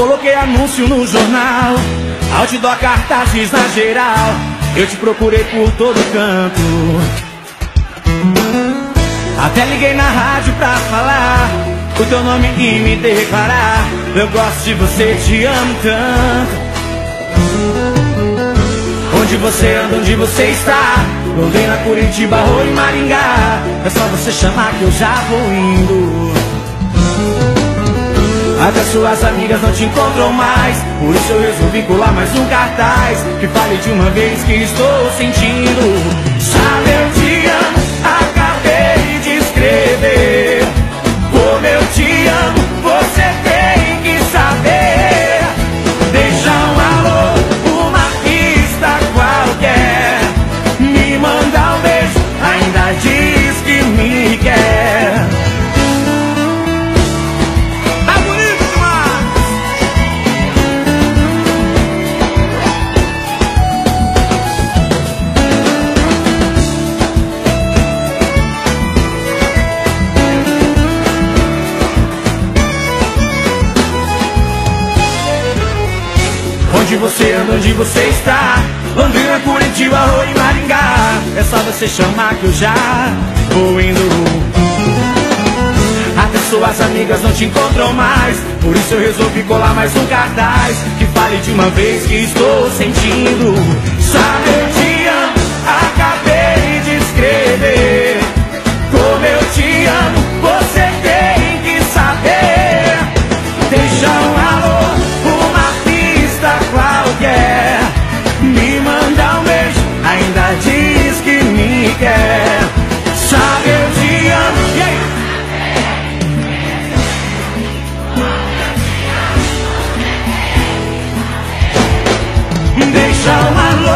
Coloquei anúncio no jornal, outdoor, cartazes na geral. Eu te procurei por todo canto, até liguei na rádio pra falar o teu nome e me declarar: eu gosto de você, te amo tanto. Onde você anda, onde você está? Londrina, Curitiba ou em Maringá? É só você chamar que eu já vou indo. Até suas amigas não te encontram mais, por isso eu resolvi colar mais um cartaz que fale de uma vez que estou sentindo. Sabe, eu te amo, acabei de escrever. Como eu te amo, você tem que saber. Deixa um alô, uma pista qualquer, me manda um beijo, ainda diz que me quer. Onde você anda, onde você está? Londrina, Curitiba ou em Maringá? É só você chamar que eu já vou indo. Até suas amigas não te encontram mais, por isso eu resolvi colar mais um cartaz que fale de uma vez que estou sentindo. Sabe, eu te amo, acabei de escrever. Como eu te amo, você tem que saber. Deixa um alô, qualquer, me manda um beijo, ainda diz que me quer. Sabe, eu te amo. E aí? Deixa um alô,